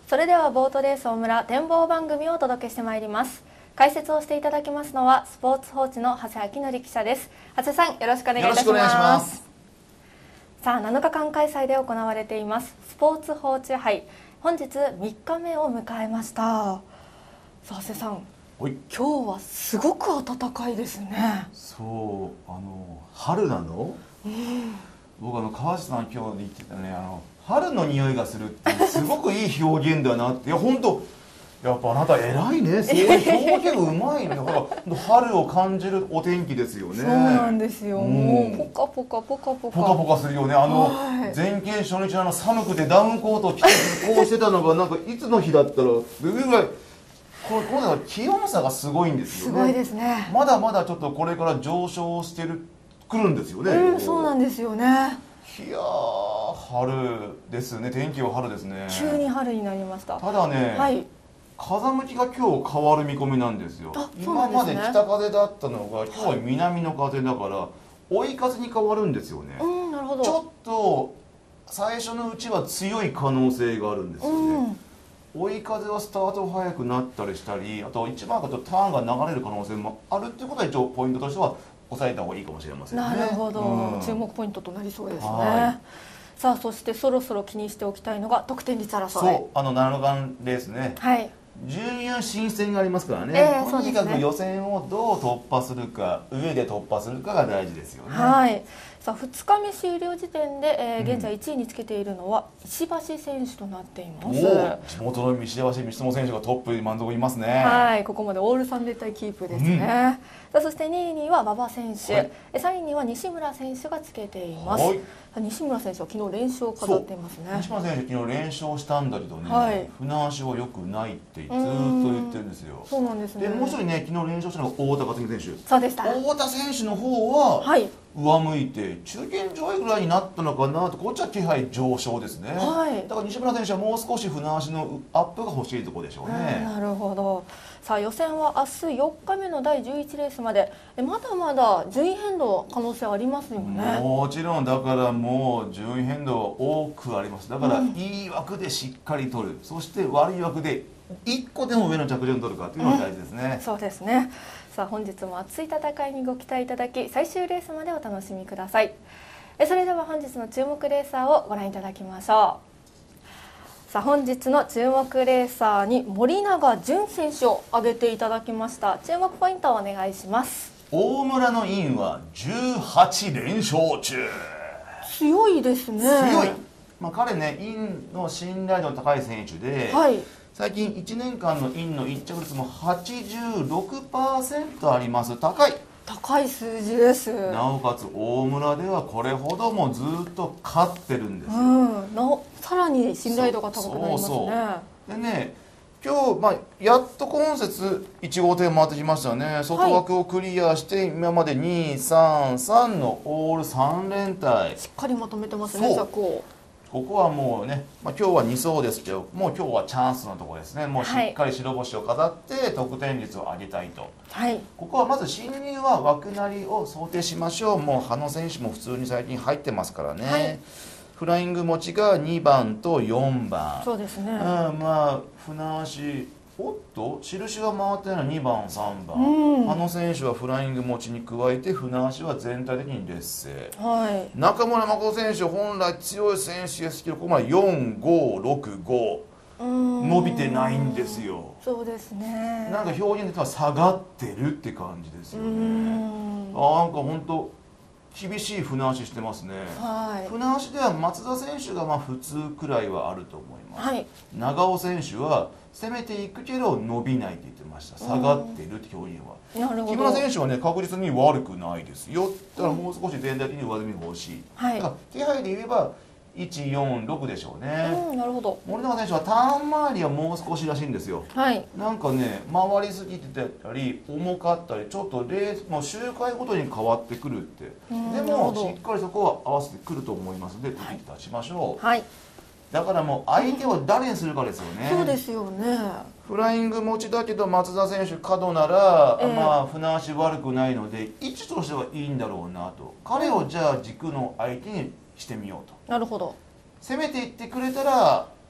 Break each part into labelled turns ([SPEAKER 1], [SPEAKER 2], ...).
[SPEAKER 1] それではボートレース大村展望番組をお届けしてまいります。解説をしていただきますのはスポーツ報知の長谷明則記者です。長谷さん、よろしくお願いいたします。さあ、7日間開催で行われていますスポーツ報知杯、本日3日目を迎えました。さあ、長谷さん、今日はすごく暖かいですね。
[SPEAKER 2] そう、春なの？僕川下さん今日言ってたね、春の匂いがするってすごくいい表現だなって。いや本当、やっぱあなた偉いね。そういう表現うまいね。だから春を感じるお天気ですよね。
[SPEAKER 1] そうなんですよ。もうポカポカポカポカ
[SPEAKER 2] ポカポカするよね。前県初日の寒くてダウンコートを着てこうしてたのがなんかいつの日だったらぐらい。今度は気温差がすごいんですよね。
[SPEAKER 1] すごいですね。
[SPEAKER 2] まだまだちょっとこれから上昇してくるんですよね。
[SPEAKER 1] そうなんですよね。
[SPEAKER 2] いやー、春ですね。天気は春ですね。
[SPEAKER 1] 急に春になりました。
[SPEAKER 2] ただね、はい、風向きが今日変わる見込みなんですよ。今まで北風だったのが今日は南の風だから追い風に変わるんですよね。
[SPEAKER 1] なるほど。
[SPEAKER 2] ちょっと最初のうちは強い可能性があるんですよね。追い風はスタート早くなったりしたり、あと一番あとターンが流れる可能性もあるっていうことは一応ポイントとしては押さえた方がいいかもしれませんね。
[SPEAKER 1] なるほど、注目ポイントとなりそうですね。さあ、そしてそろそろ気にしておきたいのが得点率争い。
[SPEAKER 2] そう、7日レースね。はい。準優新戦がありますからね。とにかく予選をどう突破するか、上で突破するかが大事ですよね。
[SPEAKER 1] はい。さあ、2日目終了時点で、現在1位につけているのは石橋選手となっています。
[SPEAKER 2] 地元の石橋光友選手がトップに満足いますね。
[SPEAKER 1] はい、ここまでオール3連帯キープですね。さあ、そして2位には馬場選手、3位には西村選手がつけています。西村選手は昨日連勝を飾っていますね。
[SPEAKER 2] 西村選手昨日連勝したんだけどね、船足は良くないってずっと言ってるんですよ。
[SPEAKER 1] そうなんですね。
[SPEAKER 2] でもう一人ね、昨日連勝したのが太田克美選手。
[SPEAKER 1] そうでした。
[SPEAKER 2] 太田選手の方は上向いて中堅上位ぐらいになったのかなと、こっちは気配上昇ですね。だから西村選手はもう少し船足のアップが欲しいところでしょうね。
[SPEAKER 1] なるほど。さあ、予選は明日4日目の第11レースまで、まだまだ順位変動可能性ありますよね。
[SPEAKER 2] もちろん、だからもう順位変動多くあります。だからいい枠でしっかり取る、そして悪い枠で1個でも上の着順を取るかというのが大事ですね。
[SPEAKER 1] そうですね。さあ、本日も熱い戦いにご期待いただき、最終レースまでお楽しみください。それでは本日の注目レーサーをご覧いただきましょう。さあ、本日の注目レーサーに森永純選手を挙げていただきました。注目ポイントをお願いします。
[SPEAKER 2] 大村のインは18連勝中。
[SPEAKER 1] 強いですね。
[SPEAKER 2] 強い。彼ね、インの信頼度の高い選手で、最近1年間のインの1着率も 86% あります。高い
[SPEAKER 1] 数字です。
[SPEAKER 2] なおかつ大村ではこれほどもずっと勝ってるんですよ。
[SPEAKER 1] さらに信頼度が高くなりますね。
[SPEAKER 2] でね、今日、やっと今節1号艇回ってきましたね。外枠をクリアして今まで2、3、3のオール3連隊
[SPEAKER 1] しっかりまとめてますね。
[SPEAKER 2] ここはもうね、今日は2走ですけど、もう今日はチャンスのところですね。もうしっかり白星を飾って得点率を上げたいと。ここはまず進入は枠なりを想定しましょう。もう羽野選手も普通に最近入ってますからね。フライング持ちが2番と4番。
[SPEAKER 1] そうですね。
[SPEAKER 2] 船足、おっと印が回ってないのは2番3番。羽野選手はフライング持ちに加えて船足は全体的に劣勢。中村誠選手本来強い選手ですけど、ここまで4、5、6、5伸びてないんですよ。
[SPEAKER 1] そうですね。
[SPEAKER 2] なんか表現では下がってるって感じですよね。なんか本当厳しい船足してますね。船足では松田選手が普通くらいはあると思います。長尾選手は攻めていくけど伸びないって言ってました。下がってるって表現は。木村選手はね、確実に悪くないですよ。だからもう少し全体的に上積みが欲しい。気配で言えば146でしょうね。
[SPEAKER 1] なるほど。
[SPEAKER 2] 森永選手はターン周りはもう少しらしいんですよ。なんかね、回りすぎてたり重かったり、ちょっとレースもう周回ごとに変わってくるって。でもしっかりそこは合わせてくると思いますので、出しましょう。だからもう相手を誰にするかですよね。
[SPEAKER 1] そうですよね。
[SPEAKER 2] フライング持ちだけど松田選手角なら、船足悪くないので位置としてはいいんだろうなと。彼をじゃあ軸の相手にしてみようと。
[SPEAKER 1] なるほど。
[SPEAKER 2] 攻めていってくれたら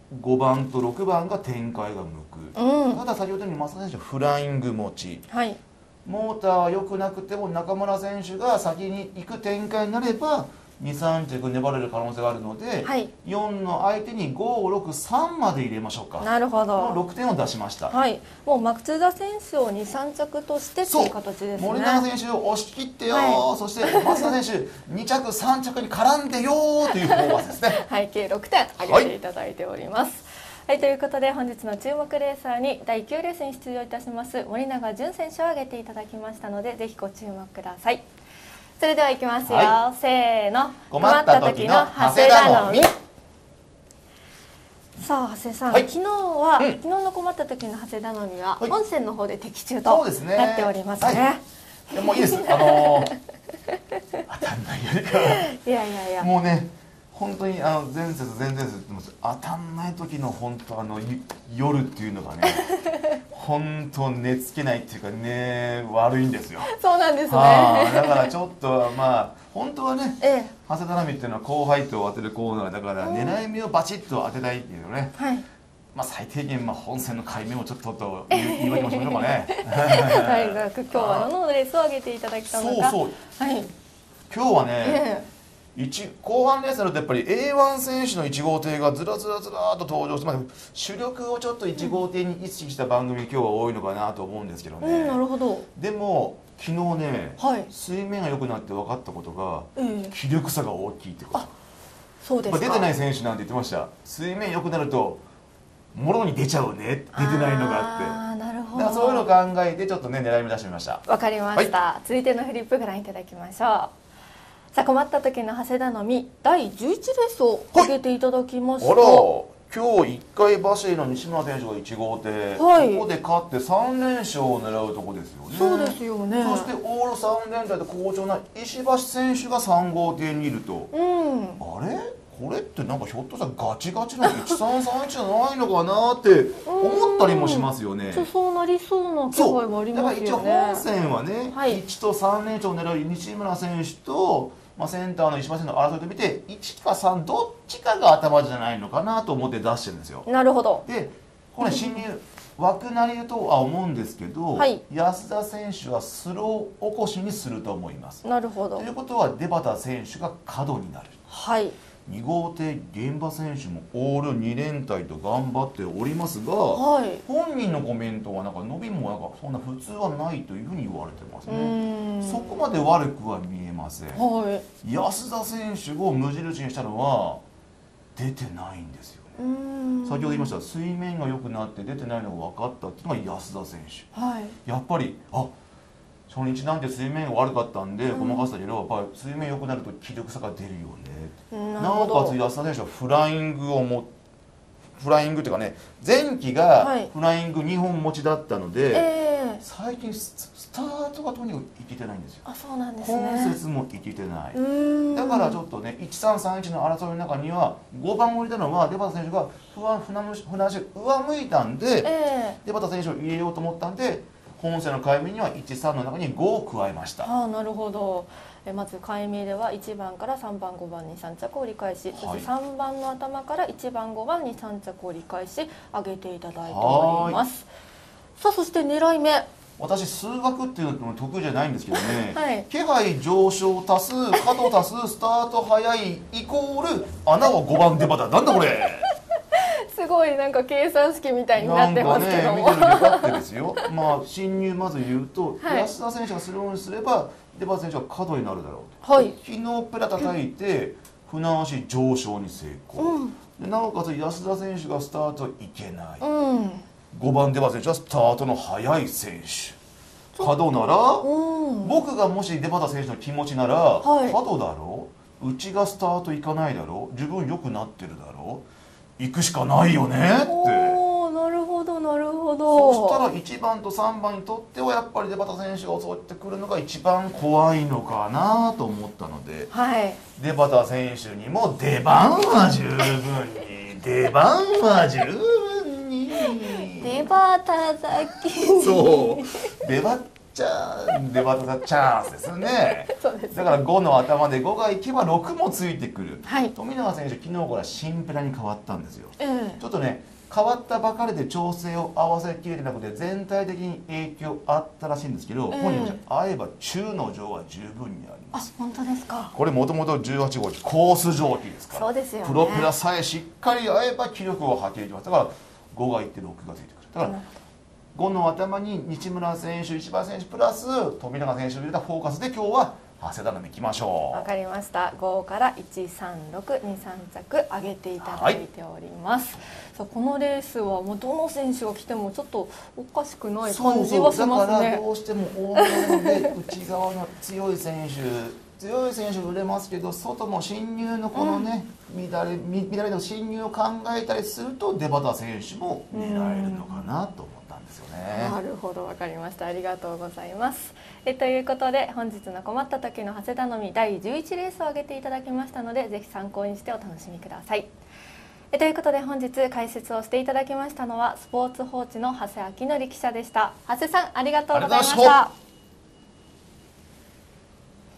[SPEAKER 2] 5番と6番が展開が向く、ただ先ほどのように増田選手はフライング持ち、モーターは良くなくても中村選手が先に行く展開になれば23着粘れる可能性があるので、4の相手に563まで入れましょうか。
[SPEAKER 1] なるほど。
[SPEAKER 2] 6点を出しました。
[SPEAKER 1] もう松田選手を2、3着としてっていう形ですね。
[SPEAKER 2] 森永選手を押し切ってよ、そして松田選手2着3着に絡んでよというフォーマスですね。
[SPEAKER 1] 計6点挙げていただいております。ということで本日の注目レーサーに第9レースに出場いたします森永純選手を挙げていただきましたので、ぜひご注目ください。それではいきますよ、せーの。
[SPEAKER 2] 困った時の長谷頼み。
[SPEAKER 1] さあ長谷さん、昨日の困った時の長谷頼みは本戦の方で的中となっておりますね。
[SPEAKER 2] もういいです。当たんないよりかはもうね、本当に前節って言ってます。当たんない時の本当夜っていうのがね本当寝つけないっていうかね、悪いんですよ。
[SPEAKER 1] そうなんですね。
[SPEAKER 2] だからちょっと本当はね、長谷頼みっていうのは高配当を当てるコーナーだから狙い目をバチッと当てたいっていうのね。最低限本戦の解明をちょっと言い訳もしましょうかね。
[SPEAKER 1] 今日はどのレースを挙げていただきたのか。
[SPEAKER 2] 今日はね、後半レースになるとやっぱり A1 選手の1号艇がずらずらっと登場して、主力をちょっと1号艇に意識した番組今日は多いのかなと思うんですけどね。
[SPEAKER 1] なるほど。
[SPEAKER 2] でも昨日ね、水面が良くなって分かったことが、気力差が大きいってこと。
[SPEAKER 1] そうですか。
[SPEAKER 2] 出てない選手なんて言ってました。水面良くなるともろに出ちゃうね、出てないのがあって。
[SPEAKER 1] なるほど。
[SPEAKER 2] だからそういうのを考えてちょっとね狙い目出してみました。
[SPEAKER 1] わかりました。続いてのフリップご覧いただきましょう。さあ困った時の長谷頼み第11レースを挙げていただきました。
[SPEAKER 2] 今日1回走りの西村選手が1号艇、ここで勝って3連勝を狙うとこですよね。
[SPEAKER 1] そうですよね。
[SPEAKER 2] そしてオール3連隊で好調な石橋選手が3号艇にいると、あれこれってなんかひょっとしたらガチガチの1331じゃないのかなって思ったりもしますよね。
[SPEAKER 1] そうなりそうな気配もありますよね。
[SPEAKER 2] だから一応本戦はね、1と3連勝を狙う西村選手とセンターの石橋選手の争いと見て1か3どっちかが頭じゃないのかなと思って出してるんですよ。
[SPEAKER 1] なるほど。
[SPEAKER 2] でこれ侵入枠なりとは思うんですけど、安田選手はスロー起こしにすると思います。
[SPEAKER 1] なるほど。
[SPEAKER 2] ということは出端選手が角になる。2号艇現場選手もオール2連隊と頑張っておりますが、本人のコメントはなんか伸びもそんな普通はないというふうに言われてますね。そこまで悪くは見えません。安田選手を無印にしたのは出てないんですよね。先ほど言いました水面が良くなって出てないのが分かったっていうのが安田選手。やっぱり初日なんて水面が悪かったんでごまかしたけど、やっぱり水面良くなると気力差が出るよね。なおかつ安田選手はフライングっていうかね、前期がフライング2本持ちだったので、最近スタートがとにかくいけてないんですよ。
[SPEAKER 1] そうなんですね。
[SPEAKER 2] 今節もいけてない。だからちょっとね1331の争いの中には5番を入れたのは出端選手が船足上向いたんで、出端選手を入れようと思ったんで本戦の解明には13の中に5を加えました。
[SPEAKER 1] なるほど。まず解明では1番から3番5番に3着折り返し、そして3番の頭から1番5番に3着折り返し上げていただいております。さあそして狙い目、
[SPEAKER 2] 私数学っていうの得意じゃないんですけどね、気配上昇足す角足すスタート早いイコール穴は5番出番だ。なんだこれ
[SPEAKER 1] すごいなんか計算式みたいになってますけども、
[SPEAKER 2] 見てるでかってですよ。侵入まず言うと、安田選手がスローにすれば出端選手は角になるだろうと。昨日ペラ叩いて船足上昇に成功、なおかつ安田選手がスタートいけない、5番出端選手はスタートの速い選手。角なら、僕がもし出端選手の気持ちなら、角だろう、うちがスタートいかないだろう、自分良くなってるだろう、行くしかないよねって。
[SPEAKER 1] なるほどなるほど。
[SPEAKER 2] そしたら1番と3番にとってはやっぱり出端選手が襲ってくるのが一番怖いのかなと思ったので、出端選手にも出番は十分に出番は十分に
[SPEAKER 1] 出端だけに
[SPEAKER 2] そう出張っチャーンでまたチャンスですよね。
[SPEAKER 1] そうですね。
[SPEAKER 2] だから5の頭で5がいけば6もついてくる、
[SPEAKER 1] はい、
[SPEAKER 2] 富永選手昨日からシンプラに変わったんですよ、ちょっとね変わったばかりで調整を合わせきれてなくて全体的に影響あったらしいんですけど、本人も合えば中の上は十分にあります。
[SPEAKER 1] あ、本当ですか。
[SPEAKER 2] これもともと18号機コース蒸気ですから、
[SPEAKER 1] そうですよね、
[SPEAKER 2] プロペラさえしっかり合えば気力を発揮できます。だから5がいって6がついてくる。だから5の頭に西村選手、石破選手プラス富永選手を入れたフォーカスで今日は長谷田波いきましょう。
[SPEAKER 1] わかりました。5から1、3、6、2、3着上げていただいております。さあこのレースはもうどの選手が来てもちょっとおかしくない感じはしますね。
[SPEAKER 2] だからどうしても大物で内側の強い選手売れますけど、外も侵入のこのね、乱れの侵入を考えたりすると出端選手も狙えるのかなと思ったんですよね。
[SPEAKER 1] なるほど、わかりました。ありがとうございます。ということで本日の困った時の長谷頼み第11レースを挙げていただきましたので、ぜひ参考にしてお楽しみください。ということで本日解説をしていただきましたのはスポーツ報知の長谷明則記者でした。長谷さん、ありがとうございました。